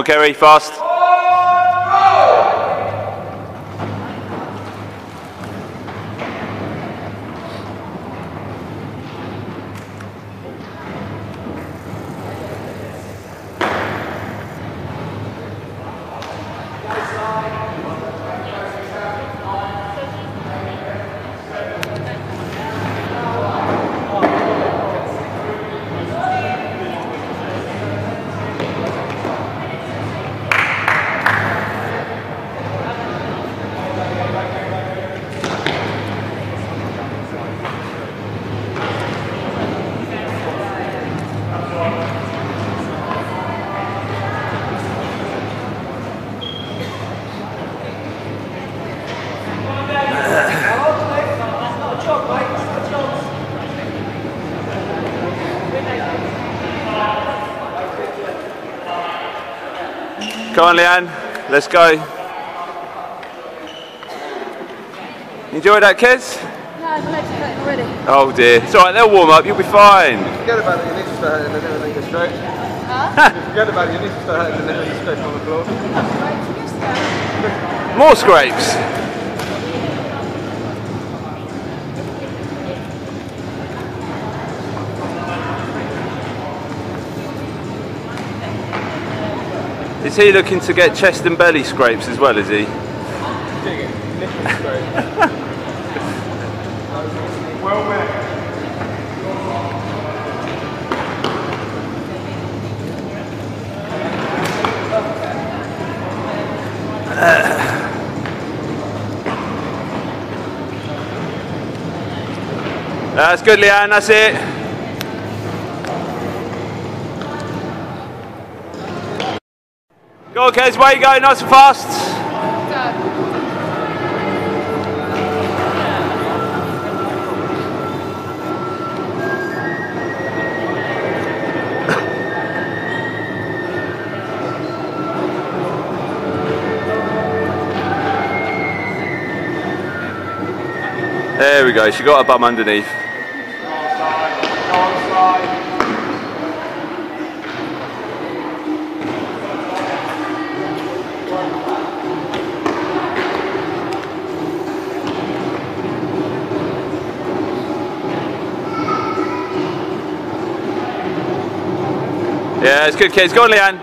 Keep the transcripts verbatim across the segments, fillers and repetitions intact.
on, Kerry, fast. Come on, Leanne, let's go. Enjoy that, Kez? No, my legs are hurting already. Oh dear. It's alright, they'll warm up, you'll be fine. Forget about it, your knees will start hurting and then everything gets straight. Huh? Forget about it, your knees will start hurting and then everything gets straight on the floor. More scrapes. Is he looking to get chest and belly scrapes as well, is he? Well met. That's good, Leanne, that's it. Go on, Kez, where you go, nice and fast. There we go, she got her bum underneath. Yeah, it's good, kids. Go on, Leanne.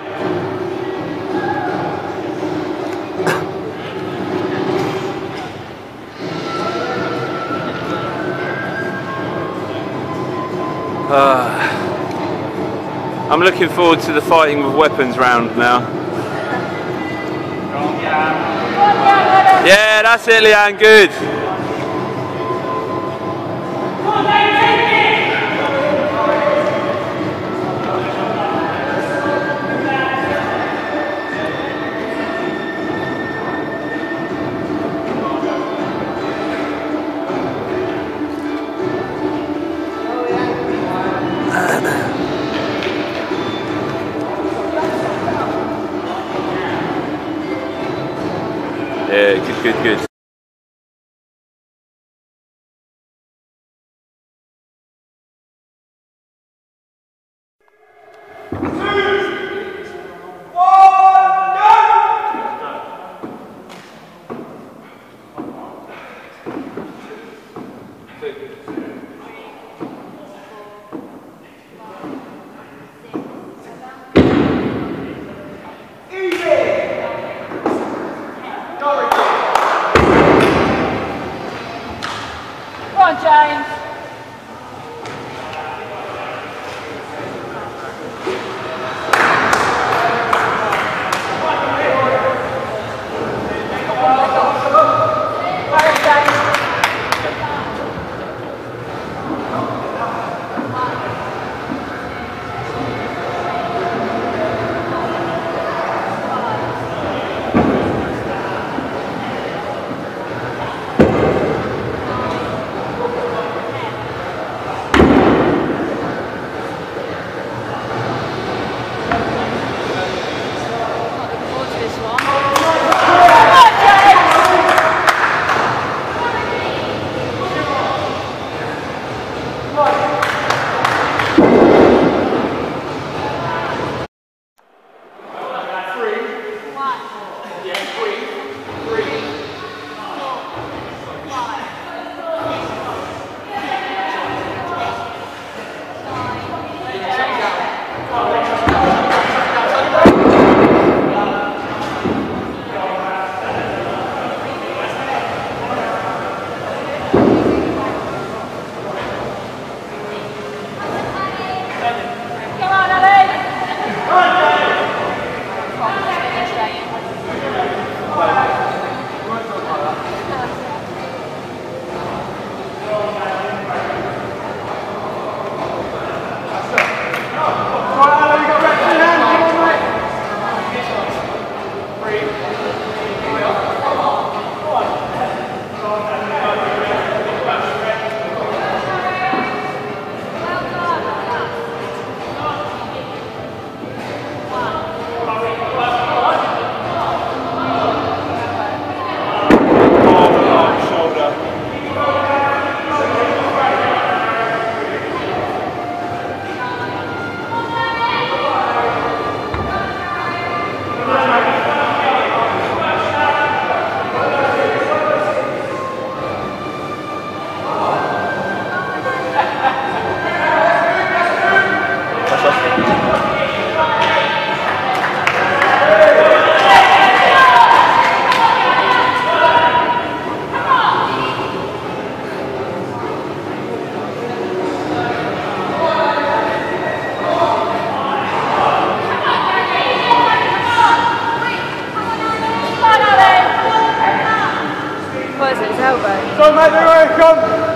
Uh, I'm looking forward to the fighting with weapons round now. Yeah, that's it, Leanne. Good. Yeah, good, good, good. Come on, James. at his elbow. Come on, mate, there you come.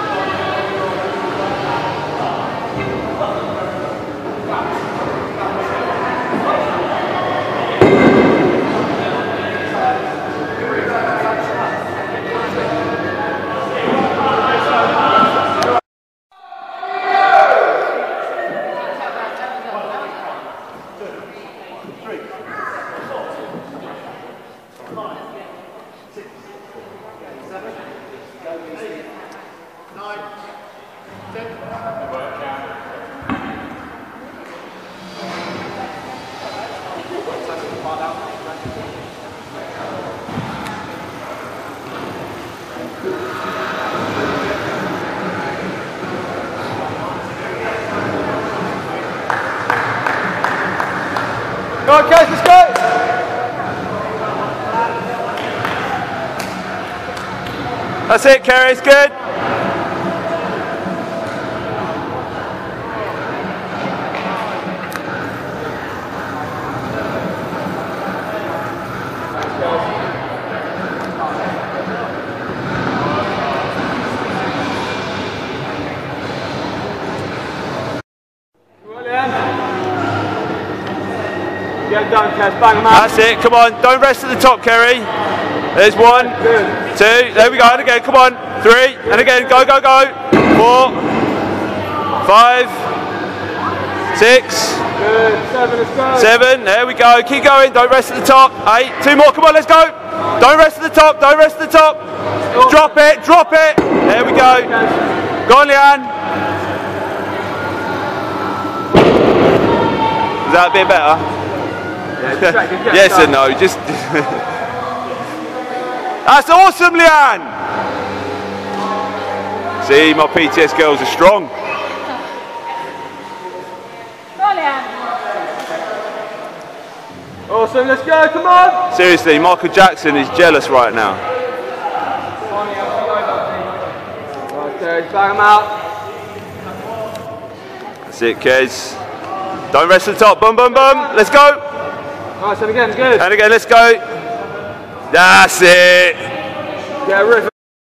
Go on, guys, let's go! That's it, Kerry, it's good. Get done, Kes, bang them out. That's it, come on, don't rest at the top, Kerry. There's one, Good. two, there we go, and again, come on, three, and again, go, go, go, four, five, six, Good, seven, let's go. seven, there we go, keep going, don't rest at the top, eight, two more, come on, let's go, don't rest at the top, don't rest at the top, drop it, drop it, there we go, go on, Leanne. Is that a bit better? Yes and no, just that's awesome, Leanne! See, my P T S girls are strong. Go on, Leanne. Awesome, let's go, come on! Seriously, Michael Jackson is jealous right now. Right, Kes, bang them out. That's it, Kez. Don't rest at the top, boom, boom, boom, let's go! Nice, and again, good. And again, let's go. That's it. Yeah, riff.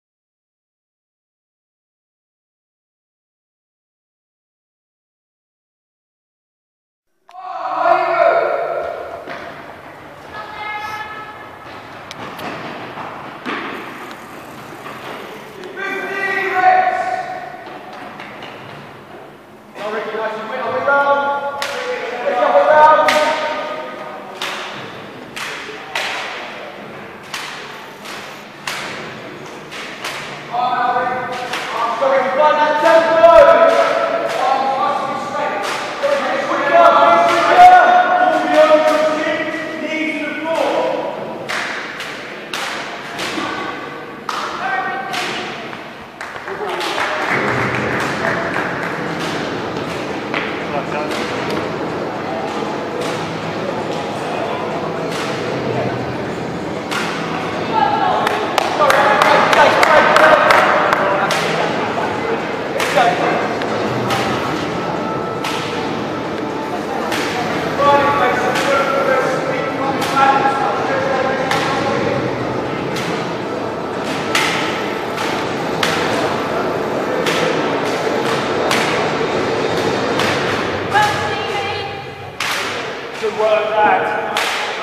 Good work, lad.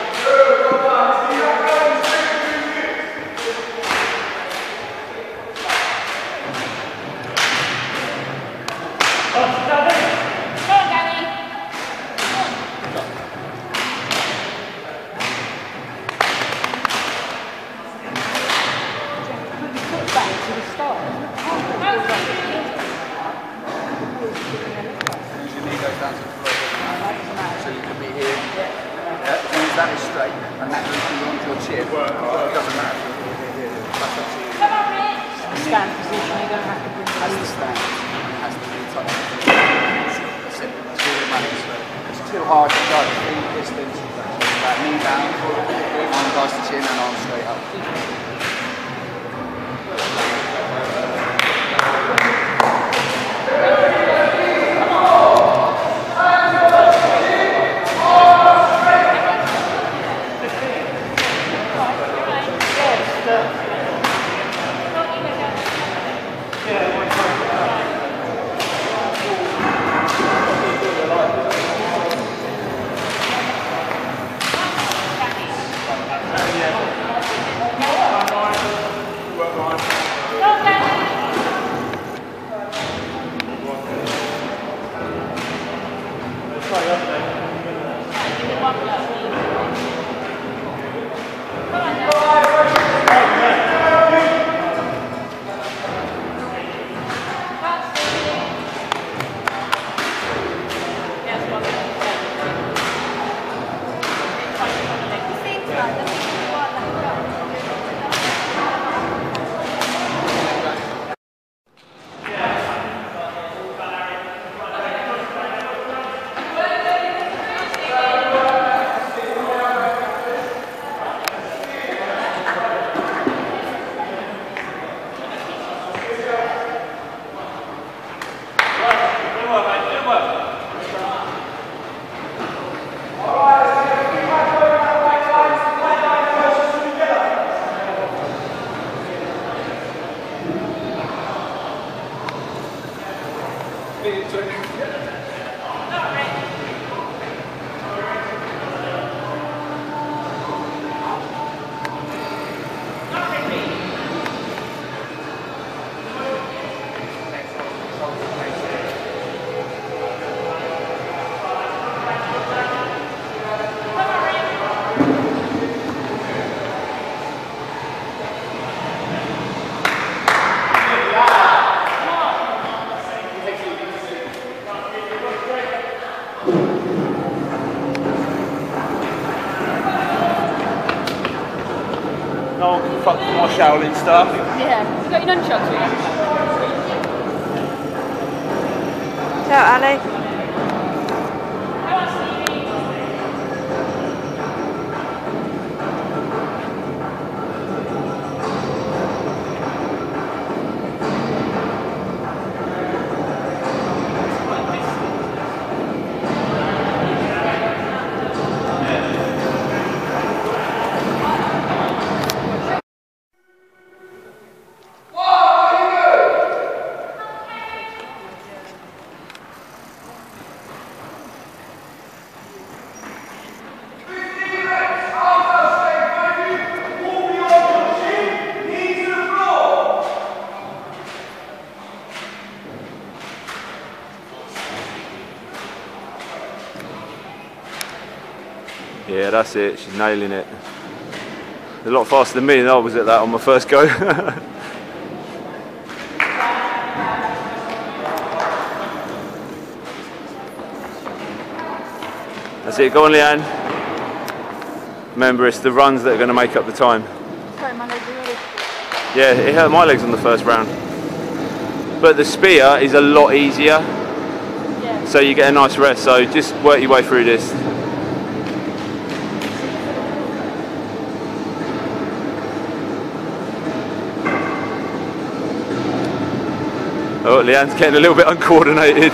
So you can be here, yeah, as long as that is straight and that is beyond your chin, it doesn't matter. That's up to you. Stand position, you don't have to bring Has to stand, has to be touched. That's it, that's all that matters. It's too hard to go, three distance, it's about knee down, arm goes to chin and arm straight up. No one can fuck with my Shaolin stuff. Yeah. You got your nunchucks with you? Ciao Ale. Yeah, that's it, she's nailing it. A lot faster than me, and I was at that on my first go. That's it, go on Leanne. Remember, it's the runs that are going to make up the time. Sorry, my legs are really... Yeah, it hurt my legs on the first round. But the spear is a lot easier, Yeah. so you get a nice rest, so just work your way through this. Oh, Leanne's getting a little bit uncoordinated.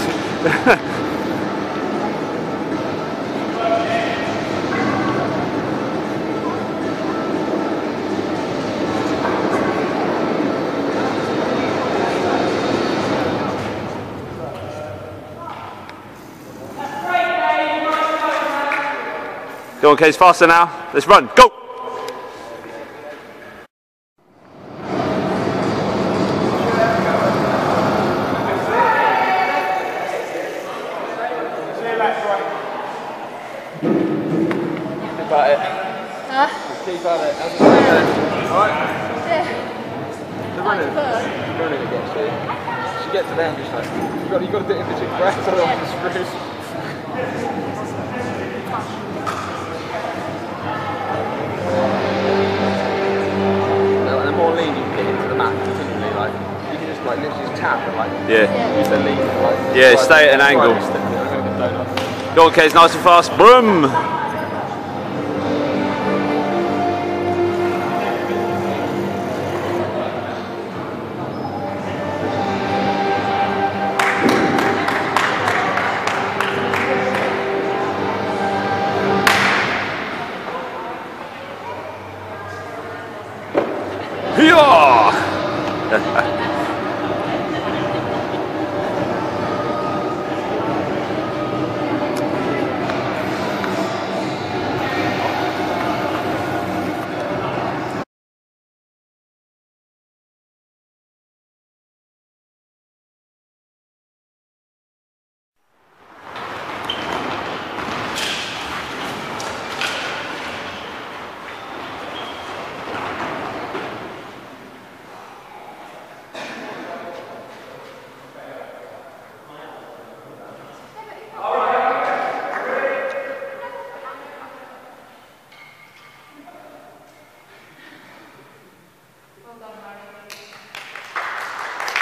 Go on, Kez, faster now. Let's run. Go! About it. Huh? Just keep at it. How's it going? Alright? Yeah. The running. The running it gets you. She gets to them just like, you've got, you've got a bit of between breath, otherwise it's screws. No, and the more lean you can get into the mat continually, like, you can just like literally just tap and like, Yeah. use the lean. Like, Yeah, stay at an angle. Go on, Kez, nice and fast. Boom!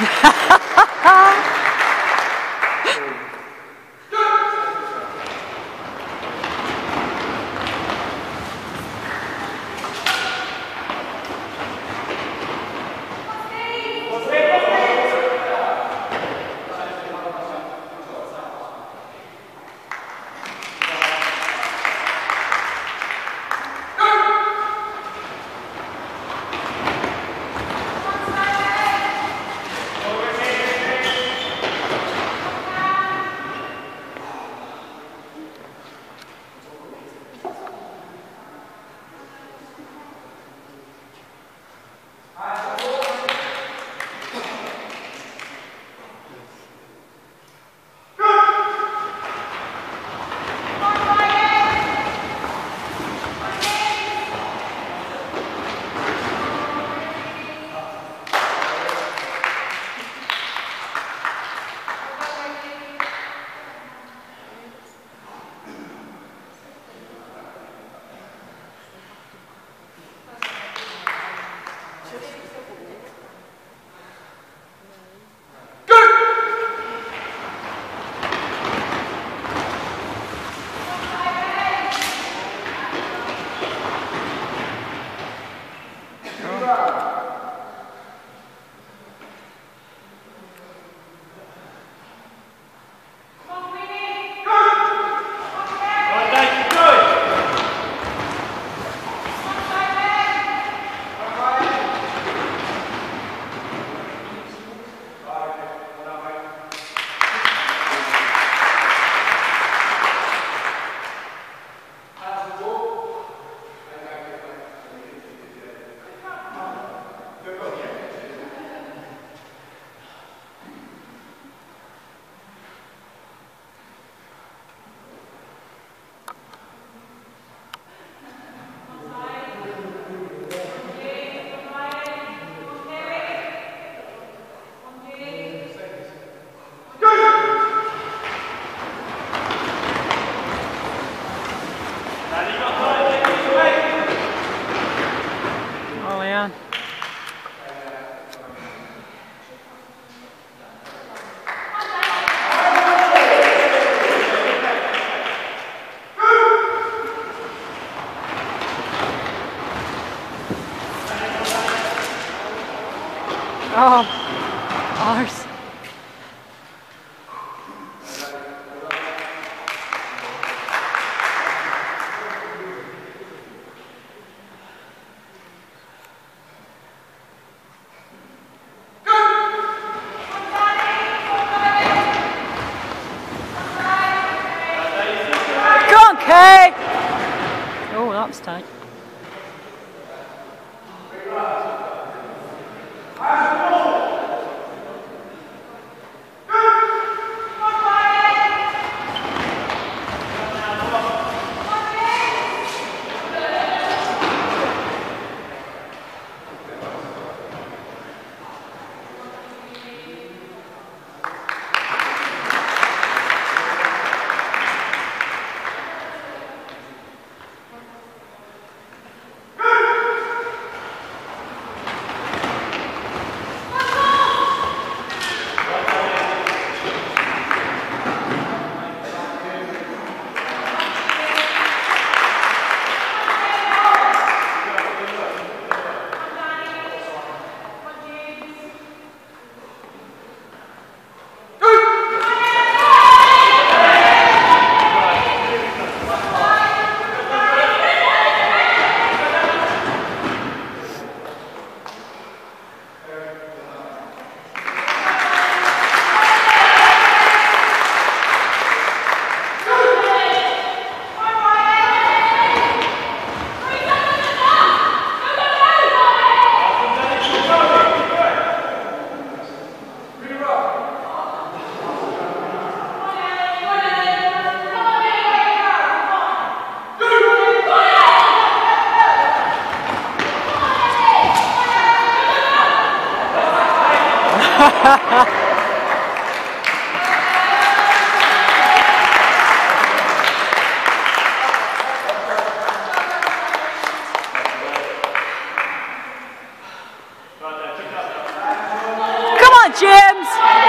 Oh, ours. Go on, Kate! Oh, that was tight. Come on, James!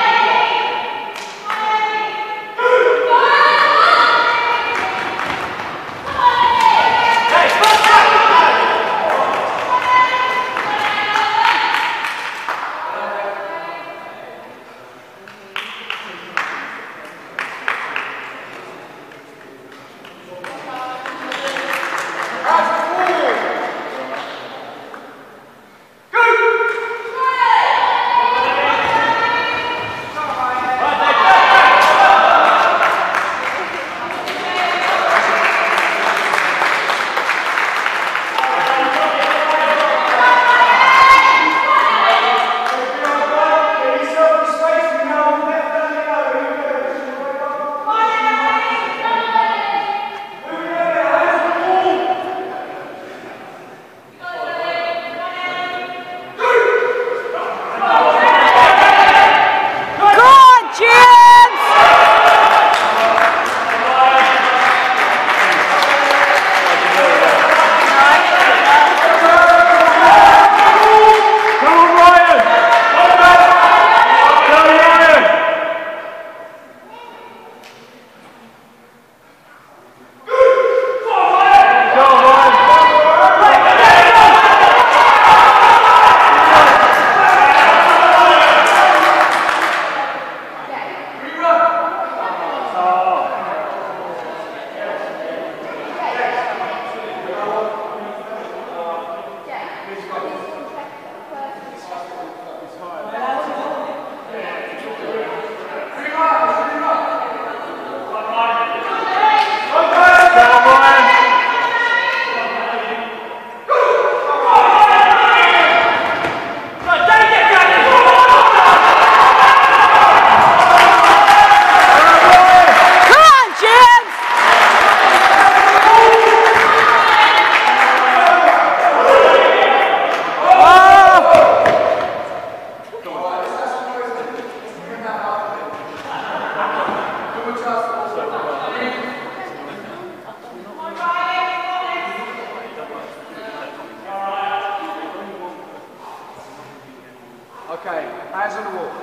Okay, eyes on the wall.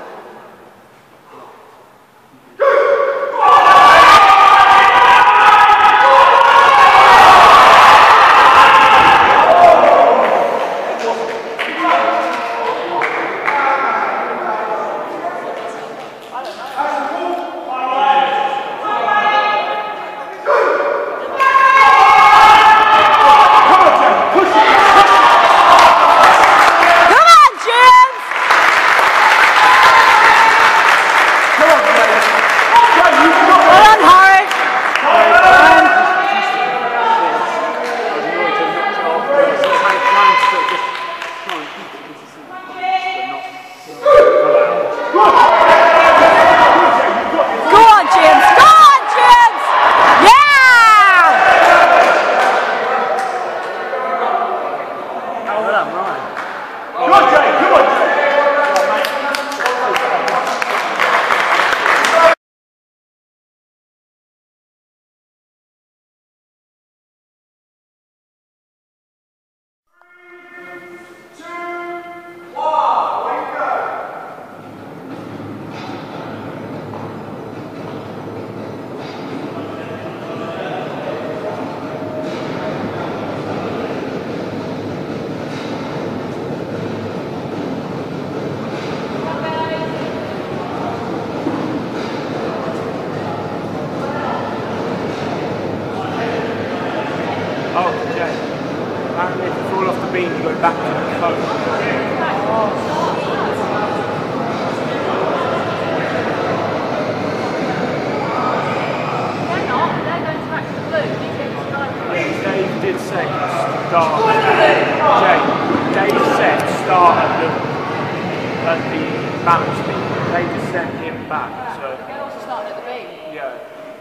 Oh, Jay. Apparently if you fall off the beam, you go back to the coast. Why not? They're going to back to the blue. Dave did say start. Jay, Dave said start at the at the balance beam. They just sent him back. So You can also start at the beam. yeah.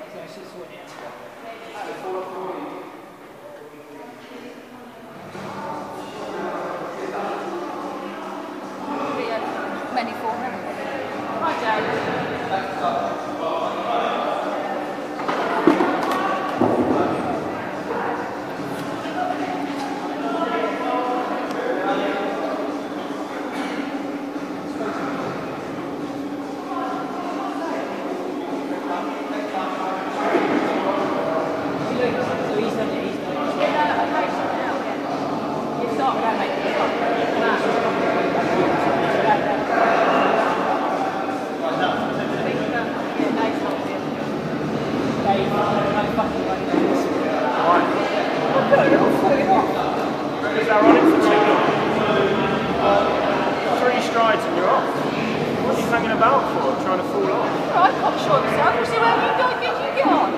Many form. Hi, Dad. about for? Trying to fall off? Oh, I'm not sure of myself. You see where you go, did you get on?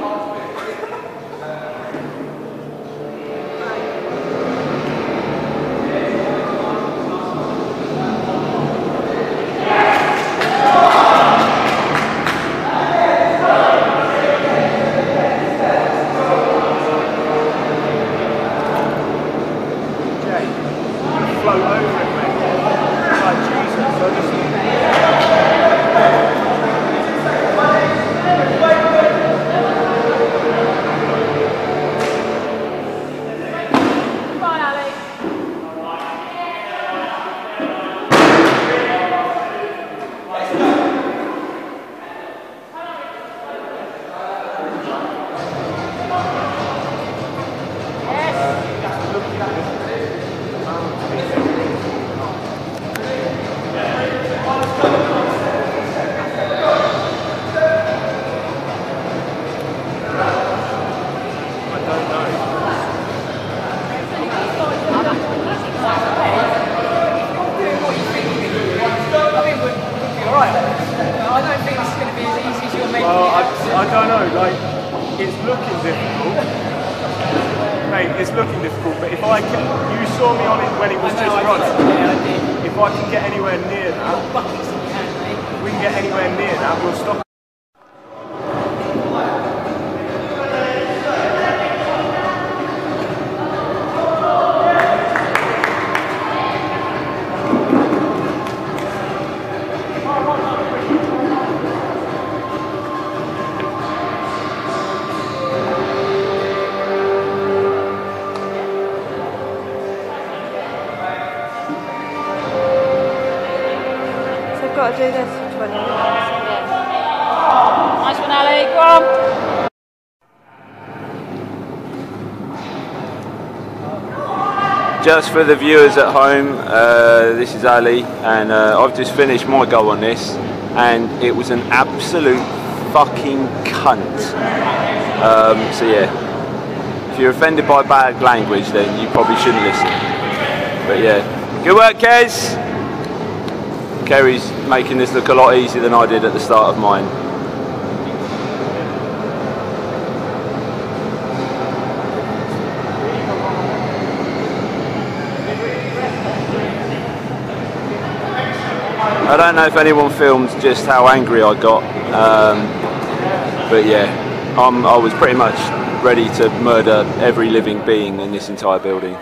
Float over it, mate. Like Jesus, I just... Come on, Ali. Well, I, I don't know, like, it's looking difficult. Mate, it's looking difficult, but if I can, you saw me on it when it was just running. If I can get anywhere near that, if we can get anywhere near that, we'll stop. I've got to do this for twenty minutes. Nice one, Ali. Go on. Just for the viewers at home, uh, this is Ali, and uh, I've just finished my go on this, and it was an absolute fucking cunt. Um, so yeah, if you're offended by bad language, then you probably shouldn't listen. But yeah, good work, Kez. Kerry's making this look a lot easier than I did at the start of mine. I don't know if anyone filmed just how angry I got, um, but yeah, I'm, I was pretty much ready to murder every living being in this entire building.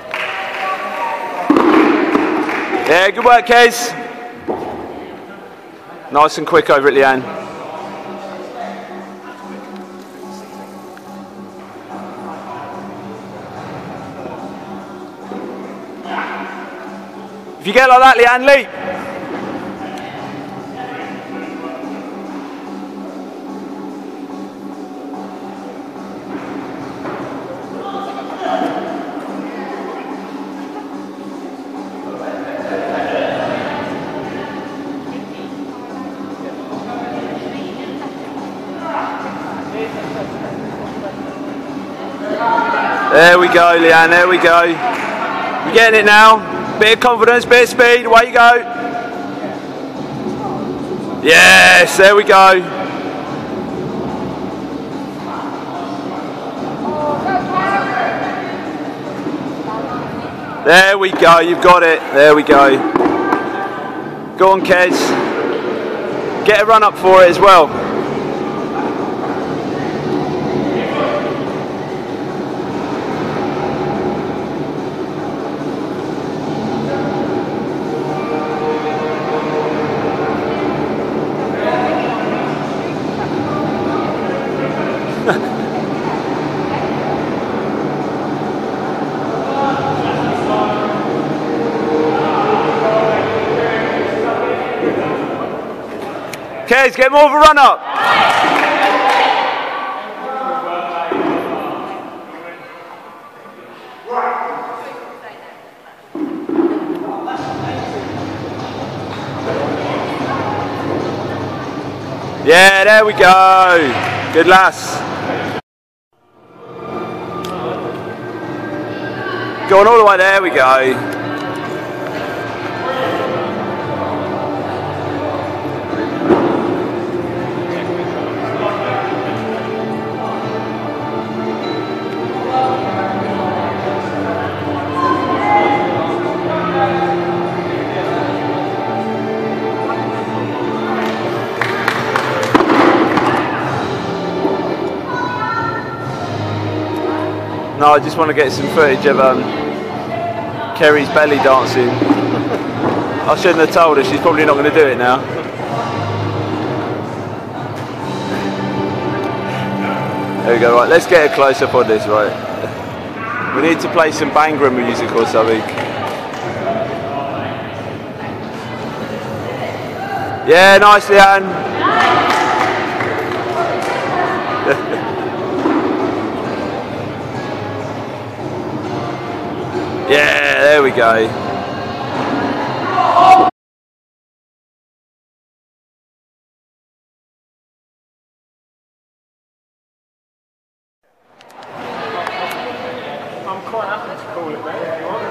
Yeah, good work, Kez. Nice and quick over at Leanne. If you get like that, Leanne, leap. There we go, Leanne, there we go. You're getting it now. Bit of confidence, bit of speed, away you go. Yes, there we go. There we go, you've got it. There we go. Go on, Kez. Get a run up for it as well. Kez, get more of a run up. Yeah, there we go. Good lass. Going all the way, there we go. No, I just want to get some footage of um, Kerry's belly dancing. I shouldn't have told her, she's probably not going to do it now. There we go, right, let's get a close up on this, right. We need to play some Bangra music or something. Yeah, nice, Leanne. Yeah, there we go. I'm quite happy to call it there if you want.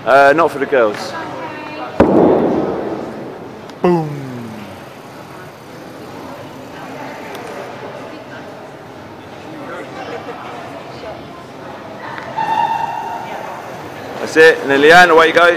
Uh, not for the girls. Boom. That's it, and then Leanne, away you go.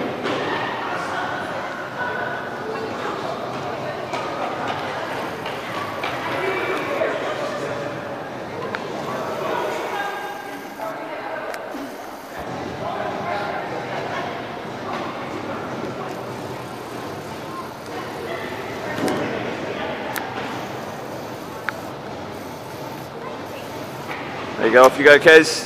There you go, off you go, Kez.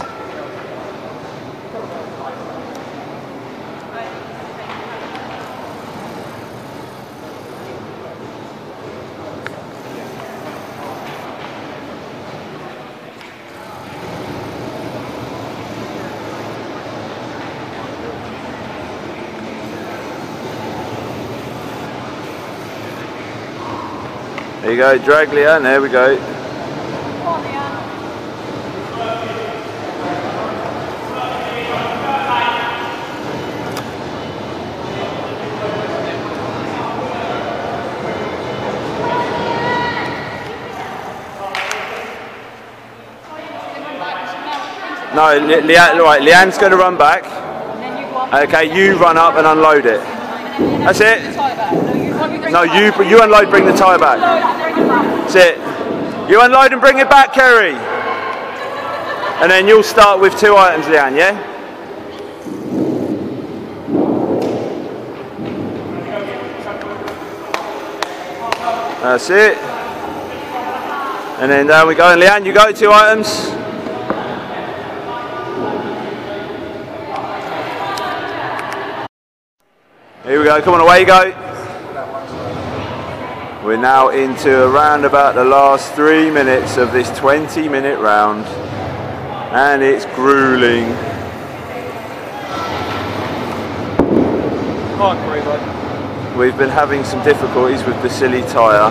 There you go, drag Leanne, there we go. No, Le Leanne, right, Leanne's going to run back. Okay, you run up and unload it. That's it. No, you you unload, bring the tyre back. That's it. You unload and bring it back, Kerry. And then you'll start with two items, Leanne, yeah? That's it. And then down we go. And Leanne, you go two items. Here we go, come on, away you go. We're now into around about the last three minutes of this twenty minute round. And it's grueling. We've been having some difficulties with the silly tyre.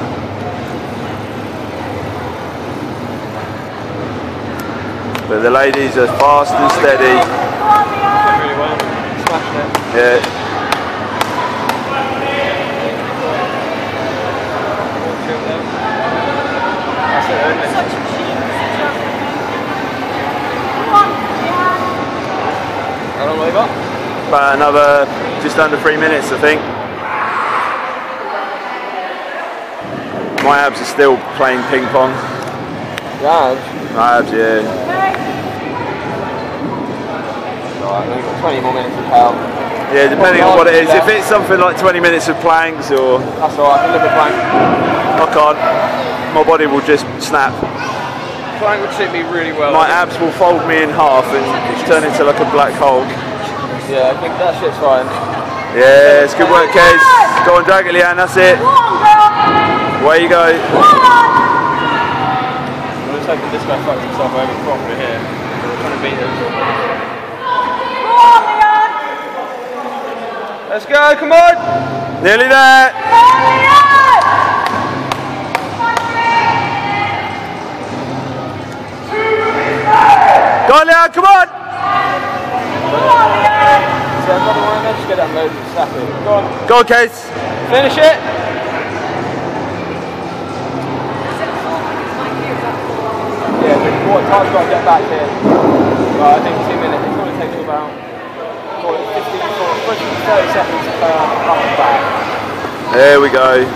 But the ladies are fast and steady. Really well. Smashed it. Yeah. How long have we got? About another, just under three minutes, I think. My abs are still playing ping pong. Yeah. My abs, yeah. Alright, we've got twenty more minutes of power. Yeah, depending on what it is. If it's something like twenty minutes of planks or... That's alright, I can live with plank. I can't. My body will just snap. Plank would suit me really well. My abs will fold me in half and turn into like a black hole. Yeah, I think that shit's fine. Yeah, it's good work, Kez. Go on, drag it, Leanne, that's it. Away you go. I'm just hoping this guy fucks himself over properly here. We're trying to beat him. Let's go, come on! Nearly there. Go on, Leanne, come on! Is there another one in there? Just get that load and snap it. Go on. Go on, Kez. Finish it! Yeah, but what time's got to get back here? Right, I think two minutes. It probably takes you about fifteen, thirty seconds per up and back. There we go.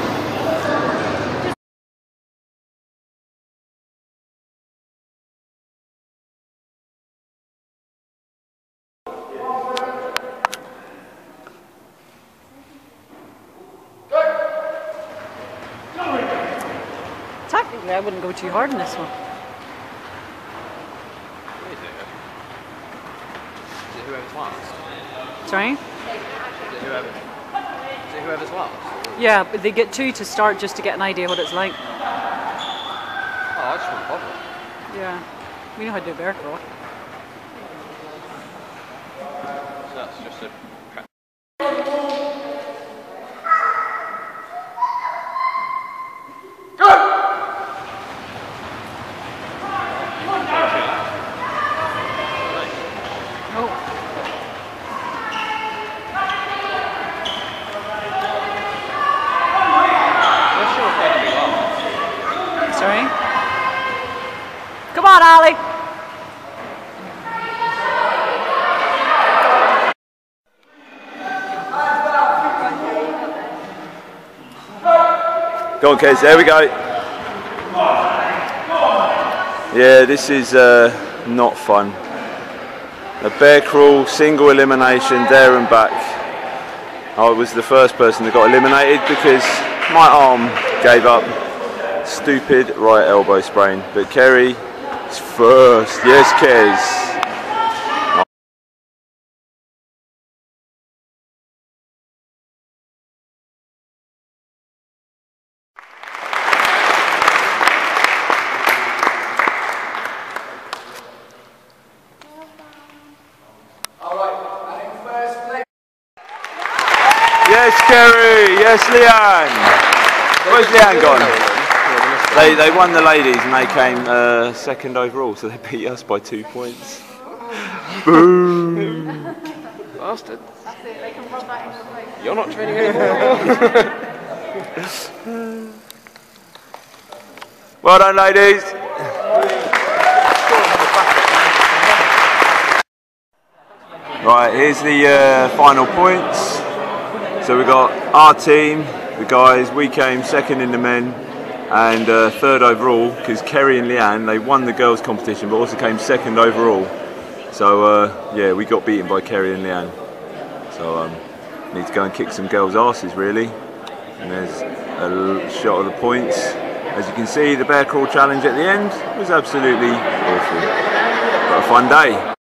Technically, I wouldn't go too hard in this one. Is it whoever's last? Sorry? Is it whoever? Is it whoever's last? Yeah, but they get two to start just to get an idea what it's like. Oh, I just want to bother. Yeah. We know how to do bear crawl. So that's just a... Go on, Kez, there we go. Yeah, this is uh, not fun. A bear crawl, single elimination, there and back. I was the first person that got eliminated because my arm gave up. Stupid right elbow sprain. But Kerry is first. Yes, Kez. Yes, Kerry. Yes, Leanne. Where's Leanne gone? They they won the ladies and they came uh, second overall, so they beat us by two points. Boom! Bastard. That's it, they can rub that in your face. You're not training anymore. Well done, ladies. Right, here's the uh, final points. So we got our team, the guys, we came second in the men and uh, third overall because Kerry and Leanne, they won the girls competition but also came second overall. So uh, yeah, we got beaten by Kerry and Leanne. So um, need to go and kick some girls' asses really. And there's a shot of the points. As you can see, the bear crawl challenge at the end was absolutely awful. But a fun day.